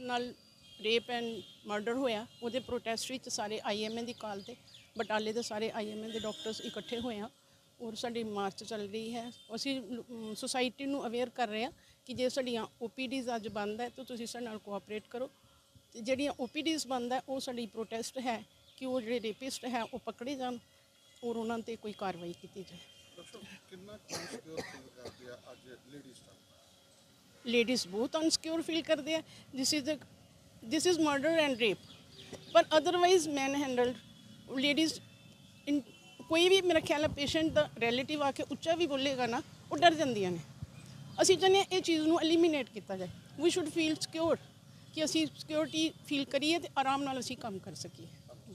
ਨਾਲ rape and murder ਹੋਇਆ ਉਹਦੇ ਪ੍ਰੋਟੈਸਟ ਵਿੱਚ ਸਾਰੇ IMA ਦੀ ਕਾਲ ਤੇ ਬਟਾਲੇ ਦੇ ਸਾਰੇ IMA ਦੇ ਡਾਕਟਰਸ ਇਕੱਠੇ ਹੋਏ ਆ ਔਰ ਸਾਡੀ ਮਾਰਚ ਚੱਲ ਰਹੀ ਹੈ। ਅਸੀਂ ਸੁਸਾਇਟੀ ਨੂੰ ਅਵੇਅਰ ਕਰ ਰਹੇ ਹਾਂ ਕਿ ਜੇ ਸਾਡੀਆਂ OPDs ਅੱਜ ਬੰਦ ਹੈ ਤਾਂ ਤੁਸੀਂ ਸਾਡੇ ਨਾਲ ਕੋਆਪਰੇਟ ਕਰੋ ਤੇ ਜਿਹੜੀਆਂ OPDs ਬੰਦ ਹੈ ਉਹ ਸਾਡੀ ਪ੍ਰੋਟੈਸਟ ਹੈ ਕਿ ਉਹ ਜਿਹੜੇ ਰੇਪਿਸਟ ਹੈ ਉਹ ਪਕੜੇ ਜਾਣ ਔਰ ਉਹਨਾਂ 'ਤੇ ਕੋਈ ਕਾਰਵਾਈ ਕੀਤੀ ਜਾਏ। ਕਿੰਨਾ ਅਨਸਿਕਿਉਰ ਫੀਲ ਕਰਦੇ ਆ ਅੱਜ ਲੇਡੀਜ਼ ਬਹੁਤ ਅਨਸਿਕਿਉਰ ਫੀਲ ਕਰਦੇ ਆ। This is murder and rape ਪਰ ਅਦਰਵਾਈਜ਼ ਮੈਨ ਹੈਂਡਲਡ ਲੇਡੀਜ਼ ਕੋਈ ਵੀ ਮੇਰਾ ਖਿਆਲ ਹੈ ਪੇਸ਼ੈਂਟ ਦਾ ਰਿਲੇਟਿਵ ਆ ਕੇ ਉੱਚਾ ਵੀ ਬੋਲੇਗਾ ਨਾ ਉਹ ਡਰ ਜਾਂਦੀਆਂ ਨੇ। ਅਸੀਂ ਚਾਹੁੰਦੇ ਹਾਂ ਇਹ ਚੀਜ਼ ਨੂੰ ਐਲੀਮੀਨੇਟ ਕੀਤਾ ਜਾਏ। ਵੀ ਸ਼ੁੱਡ ਫੀਲ ਸਿਕਿਉਰ ਕਿ ਅਸੀਂ ਸਿਕਿਉਰਿਟੀ ਫੀਲ ਕਰੀਏ ਅਤੇ ਆਰਾਮ ਨਾਲ ਅਸੀਂ ਕੰਮ ਕਰ ਸਕੀਏ।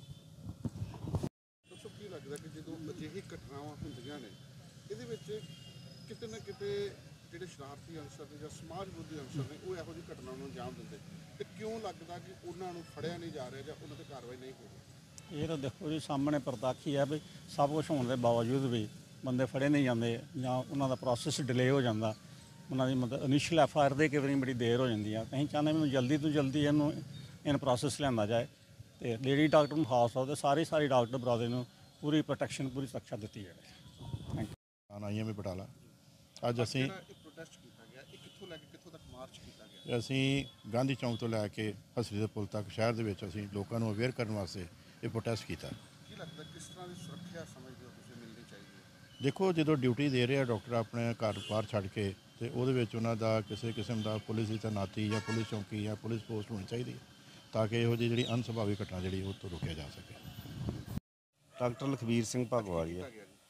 ਦੱਸੋ ਕੀ ਲੱਗਦਾ ਕਿ ਜਦੋਂ ਅਜਿਹੀ ਘਟਨਾਵਾਂ ਹੁੰਦੀਆਂ ਨੇ ਇਹਦੇ ਵਿੱਚ ਕਿਤੇ ਨਾ ਕਿਤੇ ਜਿਹੜੇ ਸ਼ਰਾਰਤੀ ਅਨਸਰ ਨੇ ਜਾਂ ਸਮਾਜ ਵਿਰੋਧੀ ਅਨਸਰ ਨੇ ਉਹ ਇਹੋ ਜਿਹੀ ਘਟਨਾ ਨੂੰ ਅੰਜਾਮ ਦਿੰਦੇ ਤੇ ਕਿਉਂ ਲੱਗਦਾ ਕਿ ਉਹਨਾਂ ਨੂੰ ਫੜਿਆ ਨਹੀਂ ਜਾ ਰਿਹਾ ਜਾਂ ਉਹਨਾਂ 'ਤੇ ਕਾਰਵਾਈ ਨਹੀਂ ਹੋ ਰਹੀ? ਇਹ ਤਾਂ ਦੇਖੋ ਜੀ ਸਾਹਮਣੇ ਪ੍ਰਤੱਖ ਹੀ ਹੈ ਵੀ ਸਭ ਕੁਛ ਹੋਣ ਦੇ ਬਾਵਜੂਦ ਵੀ ਬੰਦੇ ਫੜੇ ਨਹੀਂ ਜਾਂਦੇ ਜਾਂ ਉਹਨਾਂ ਦਾ ਪ੍ਰੋਸੈਸ ਡਿਲੇ ਹੋ ਜਾਂਦਾ। ਉਹਨਾਂ ਦੀ ਮਤਲਬ ਇਨੀਸ਼ੀਅਲ FIR ਦੇ ਕਈ ਵਾਰੀ ਬੜੀ ਦੇਰ ਹੋ ਜਾਂਦੀ ਆ। ਅਸੀਂ ਚਾਹੁੰਦੇ ਮੈਨੂੰ ਜਲਦੀ ਤੋਂ ਜਲਦੀ ਇਹਨੂੰ ਇਨ ਪ੍ਰੋਸੈਸ ਲਿਆਂਦਾ ਜਾਏ ਅਤੇ ਲੇਡੀ ਡਾਕਟਰ ਨੂੰ ਖਾਸ ਤੌਰ 'ਤੇ ਸਾਰੇ ਡਾਕਟਰ ਬਰਾਦਰ ਨੂੰ ਪੂਰੀ ਪ੍ਰੋਟੈਕਸ਼ਨ ਪੂਰੀ ਸੁਰੱਖਿਆ ਦਿੱਤੀ ਜਾਵੇ। Thank you. IMA ਬਟਾਲਾ ਅੱਜ ਅਸੀਂ ਪ੍ਰੋਟੈਸਟ ਕੀਤਾ ਗਿਆ ਇਹ ਕਿੱਥੋਂ ਲੈ ਕੇ ਕਿੱਥੋਂ ਤੱਕ ਮਾਰਚ ਕੀਤਾ ਗਿਆ? ਅਸੀਂ ਗਾਂਧੀ ਚੌਂਕ ਤੋਂ ਲੈ ਕੇ ਹਸਰੀ ਦੇ ਪੁਲ ਤੱਕ ਸ਼ਹਿਰ ਦੇ ਵਿੱਚ ਅਸੀਂ ਲੋਕਾਂ ਨੂੰ ਅਵੇਅਰ ਕਰਨ ਵਾਸਤੇ ਇਹ ਪ੍ਰੋਟੈਸਟ ਕੀਤਾ। ਕੀ ਲੱਗਦਾ ਕਿਸ ਤਰ੍ਹਾਂ ਦੀ ਸੁਰੱਖਿਆ ਸਮਝਦੇ ਹੋ ਤੁਸੀਂ ਮਿਲਣੀ ਚਾਹੀਦੀ ਹੈ? ਦੇਖੋ ਜਦੋਂ ਡਿਊਟੀ ਦੇ ਰਹੇ ਆ ਡਾਕਟਰ ਆਪਣੇ ਘਰ ਬਾਹਰ ਛੱਡ ਕੇ ਤੇ ਉਹਦੇ ਵਿੱਚ ਉਹਨਾਂ ਦਾ ਕਿਸੇ ਕਿਸਮ ਦਾ ਪੁਲਿਸ ਦੀ ਤੈਨਾਤੀ ਜਾਂ ਪੁਲਿਸ ਚੌਂਕੀ ਜਾਂ ਪੁਲਿਸ ਪੋਸਟ ਹੋਣੀ ਚਾਹੀਦੀ ਹੈ ਤਾਂ ਕਿ ਇਹੋ ਜਿਹੀ ਜਿਹੜੀ ਅਨਸੁਭਾਵੀ ਘਟਨਾ ਜਿਹੜੀ ਉਹ ਤੋਂ ਰੋਕਿਆ ਜਾ ਸਕੇ। ਡਾਕਟਰ ਲਖਬੀਰ ਸਿੰਘ ਭਾਗਵਾਲੀਆ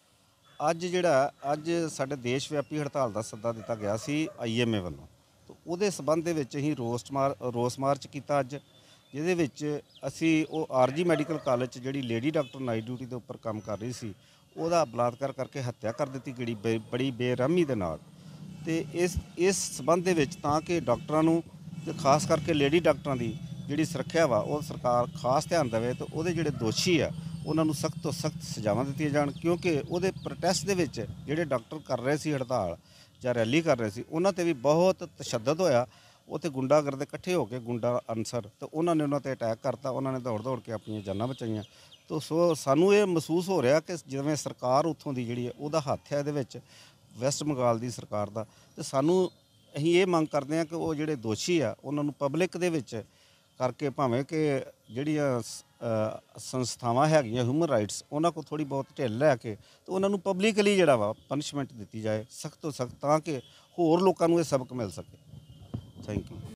ਅੱਜ ਸਾਡੇ ਦੇਸ਼ ਵਿਆਪੀ ਹੜਤਾਲ ਦਾ ਸੱਦਾ ਦਿੱਤਾ ਗਿਆ ਸੀ IMA ਵੱਲੋਂ। ਉਹਦੇ ਸਬੰਧ ਦੇ ਵਿੱਚ ਅਸੀਂ ਰੋਸ ਮਾਰਚ ਕੀਤਾ ਅੱਜ, ਜਿਹਦੇ ਵਿੱਚ ਅਸੀਂ ਉਹ RG ਮੈਡੀਕਲ ਕਾਲਜ 'ਚ ਜਿਹੜੀ ਲੇਡੀ ਡਾਕਟਰ ਨਾਈਟ ਡਿਊਟੀ ਦੇ ਉੱਪਰ ਕੰਮ ਕਰ ਰਹੀ ਸੀ ਉਹਦਾ ਬਲਾਤਕਾਰ ਕਰਕੇ ਹੱਤਿਆ ਕਰ ਦਿੱਤੀ ਗਈ ਬੜੀ ਬੇਰਹਿਮੀ ਦੇ ਨਾਲ। ਤੇ ਇਸ ਸਬੰਧ ਦੇ ਵਿੱਚ ਤਾਂ ਕਿ ਡਾਕਟਰਾਂ ਨੂੰ ਤੇ ਖਾਸ ਕਰਕੇ ਲੇਡੀ ਡਾਕਟਰਾਂ ਦੀ ਜਿਹੜੀ ਸੁਰੱਖਿਆ ਵਾ ਉਹ ਸਰਕਾਰ ਖਾਸ ਧਿਆਨ ਦੇਵੇ ਤੇ ਉਹਦੇ ਜਿਹੜੇ ਦੋਸ਼ੀ ਆ ਉਹਨਾਂ ਨੂੰ ਸਖਤ ਤੋਂ ਸਖਤ ਸਜ਼ਾਵਾਂ ਦਿੱਤੀਆਂ ਜਾਣ ਕਿਉਂਕਿ ਉਹਦੇ ਪ੍ਰੋਟੈਸਟ ਦੇ ਵਿੱਚ ਜਿਹੜੇ ਡਾਕਟਰ ਕਰ ਰਹੇ ਸੀ ਹੜਤਾਲ ਜਾਂ ਰੈਲੀ ਕਰ ਰਹੇ ਸੀ ਉਹਨਾਂ 'ਤੇ ਵੀ ਬਹੁਤ ਤਸ਼ੱਦਦ ਹੋਇਆ। ਉੱਥੇ ਗੁੰਡਾਗਰਦ ਇਕੱਠੇ ਹੋ ਕੇ ਗੁੰਡਾ ਅਨਸਰ ਤੇ ਉਹਨਾਂ ਨੇ ਉਹਨਾਂ 'ਤੇ ਅਟੈਕ ਕਰਤਾ। ਉਹਨਾਂ ਨੇ ਦੌੜ ਕੇ ਆਪਣੀਆਂ ਜਾਨਾਂ ਬਚਾਈਆਂ। ਸੋ ਸਾਨੂੰ ਇਹ ਮਹਿਸੂਸ ਹੋ ਰਿਹਾ ਕਿ ਜਿਵੇਂ ਸਰਕਾਰ ਉੱਥੋਂ ਦੀ ਜਿਹੜੀ ਹੈ ਉਹਦਾ ਹੱਥ ਹੈ ਇਹਦੇ ਵਿੱਚ, ਵੈਸਟ ਬੰਗਾਲ ਦੀ ਸਰਕਾਰ ਦਾ। ਤੇ ਅਸੀਂ ਇਹ ਮੰਗ ਕਰਦੇ ਹਾਂ ਕਿ ਉਹ ਜਿਹੜੇ ਦੋਸ਼ੀ ਆ ਉਹਨਾਂ ਨੂੰ ਪਬਲਿਕ ਦੇ ਵਿੱਚ ਕਰਕੇ ਭਾਵੇਂ ਕਿ ਜਿਹੜੀਆਂ ਸੰਸਥਾਵਾਂ ਹੈਗੀਆਂ ਹਿਊਮਨ ਰਾਈਟਸ ਉਹਨਾਂ ਕੋਲ ਥੋੜ੍ਹੀ ਬਹੁਤ ਢਿੱਲ ਲੈ ਕੇ ਤੇ ਉਹਨਾਂ ਨੂੰ ਪਬਲਿਕਲੀ ਜਿਹੜਾ ਵਾ ਪਨਿਸ਼ਮੈਂਟ ਦਿੱਤੀ ਜਾਏ ਸਖਤ ਤੋਂ ਸਖਤ ਤਾਂ ਕਿ ਹੋਰ ਲੋਕਾਂ ਨੂੰ ਇਹ ਸਬਕ ਮਿਲ ਸਕੇ। Thank you.